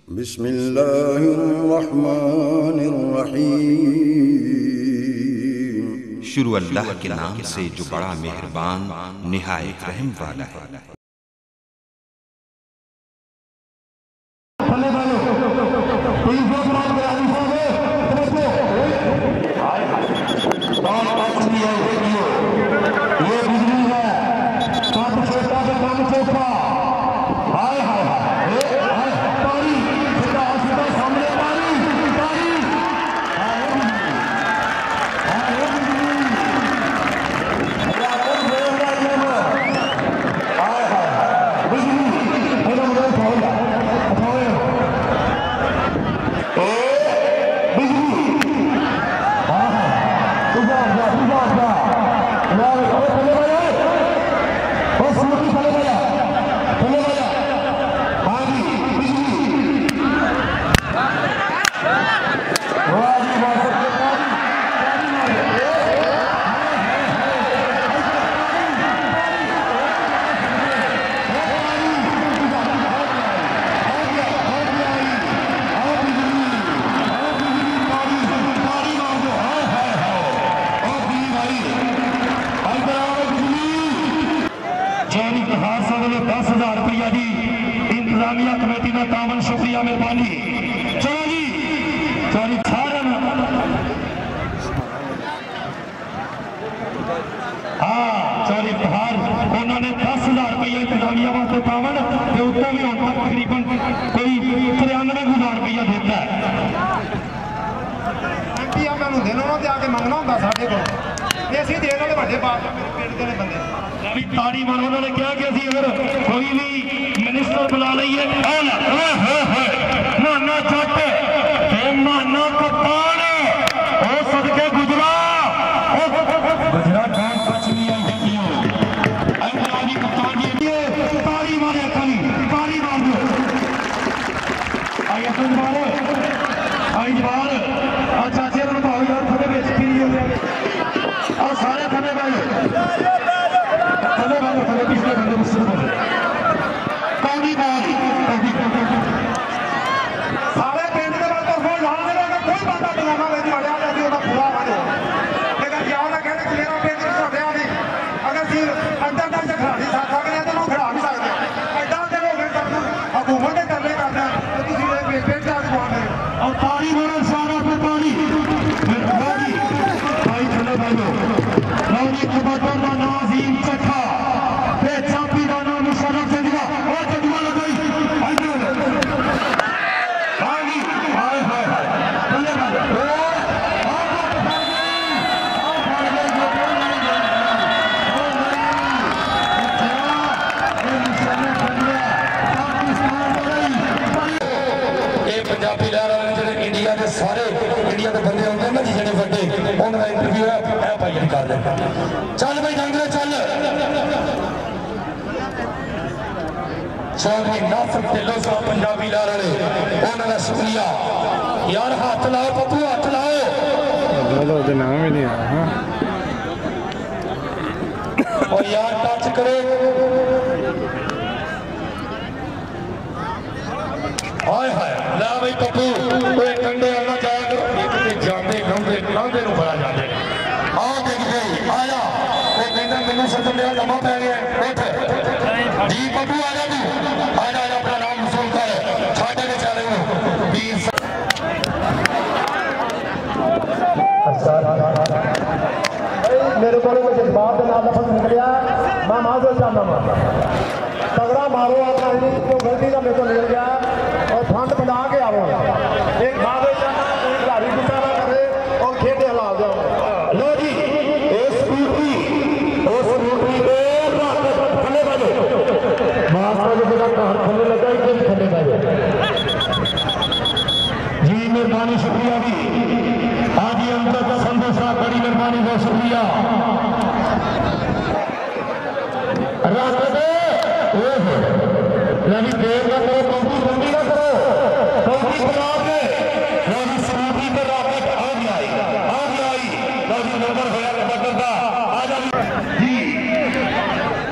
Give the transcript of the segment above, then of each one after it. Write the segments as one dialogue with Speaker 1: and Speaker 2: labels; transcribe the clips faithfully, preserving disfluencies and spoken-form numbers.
Speaker 1: बिस्मिल्लाहिर्रहमानिर्रहीम। शुरू अल्लाह के नाम से जो बड़ा मेहरबान निहायत रहम वाला है।
Speaker 2: ये बिजली है, काम छोटा से काम छोटा। हाय हाय हाय तारी सीधा सीधा सामने तारी तारी दस हजार रुपया की इंतजामिया कमेटी का तावन शुक्रिया मेहरबानी। चलो जी चौरी सारे हाँ चौरी बिहार उन्होंने दस हजार रुपया इंतजामिया वास्ते तावन उत्तर भी हम तक तकरीबन कोई तिरानवे हजार रुपया देता है। आके मंगना होंगे साढ़े को असं देने वाले बड़े पिंड के बंदे ताड़ी मारो। उन्होंने कहा कि अभी अगर कोई भी मिनिस्टर बुला लीए माना चट माना कप्तान और सदके गुजरा गुजरा गांव कुछ नहीं आई कप्तान जी ताड़ी मारे खाली ताड़ी मार दो आई जवान आई जवान और चाचे भाव यार थोड़े बेचती नहीं और सारे थले भाई पिछले बंदे सारे पिंड के बाद फोन ला देगा कोई बंदा डराना नहीं बढ़िया जाती होता पूरा बनो लेकिन क्या ना कहने कि मेरा पिंड छोटे वाली अगर सिर अंदर अंदर से खड़ा नहीं सकता कि तो लोग खड़ा नहीं सकते ऐसा से लोग हुकूमत ने करने करना तो किसी ने पिंड का जुआन है और ताड़ी मारो सारा पे ताड़ी भाई चलो भाइयों लौरी कबूतर का नाज़ीम चखा चापी का नाम मुशर्रफ से दिया और जज्बा लगाई हाय हाय हाय पंजाबी लहर जो इंडिया के सारे इंडिया के बंदे होंगे ना जी जो बड़े उन्होंने इंटरव्यू है भाई कर दे चल भाई डंगरे चल चौधरी नासिर ढिल्लों साहब पंजाबी लहर वाले उन्होंने शुक्रिया यार हाथ लाओ पप्पू हाथ लाओ नाम ही नहीं आया और यार टच करो हाय हाय ला भाई पप्पू कोई कंडे आना जाया करो जाते गांधे गांधे नु बड़ा जाते आ देख गई आया वो कहना मैंने सदन लिया लम्बा पै गया उठ जी पप्पू आ जा तू आ जा अपना नाम वसूल कर छाटे के चले हो वीर मेरे को जज्बात के नाम लफज निकलिया मैं माजर चाहना मारता तगड़ा मारो अपना तो गलती का मेरे को निकल गया और फंड बना के आओ एक माजर चाहना कोई गाड़ी गुस्सा ना करे और खेते हिला जाओ लो जी इस स्कूटी उस स्कूटी पे थले बाजो मास्टर के बेटा कार थले लगा ही थले बाजो जी मेहरबानी शुक्रिया जी आज ये अंतर का संदेशा बड़ी मेहरबानी बहुत शुक्रिया यानी देर ना करो कंपनी बंदी ना करो कंपनी बना के यानी समुद्री पे रॉकेट आ गया आ गया लॉजी नंबर होया बटन का आ जा जी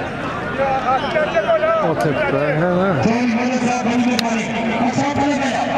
Speaker 2: ओके है ना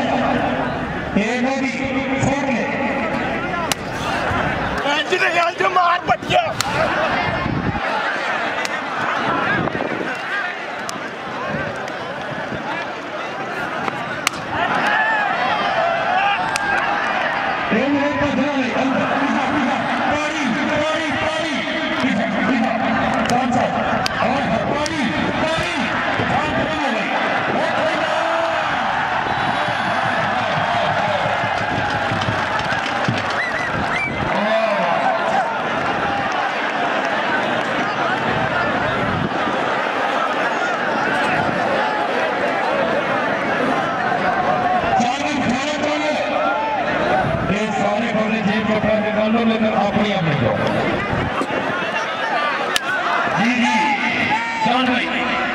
Speaker 3: नंबर लेकर अपनी अपनी जाओ। जी जी जान भाई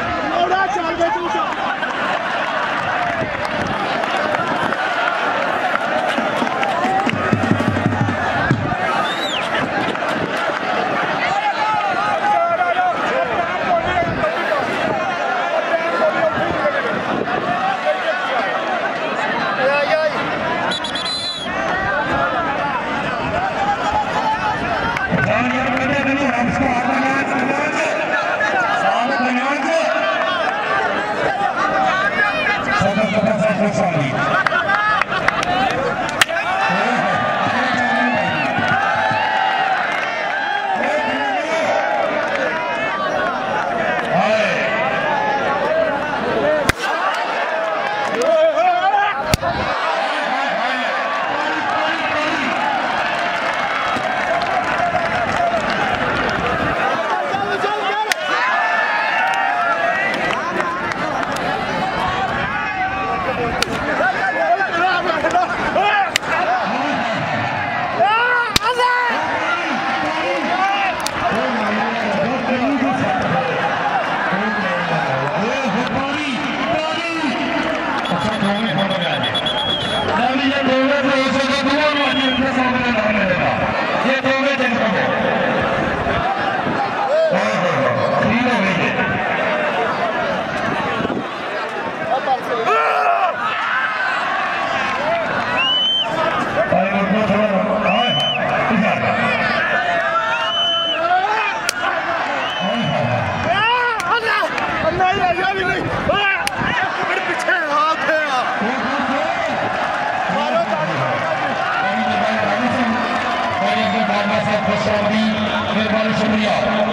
Speaker 3: मेहरबानी शुक्रिया।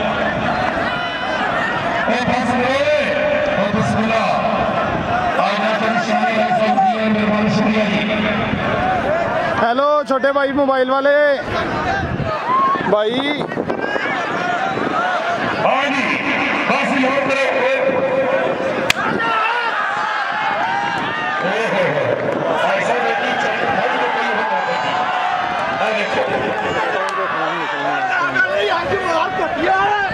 Speaker 3: मेहरबानी शुक्रिया जी।
Speaker 4: हेलो छोटे भाई मोबाइल वाले भाई,
Speaker 3: हाँ जी बस योग करो।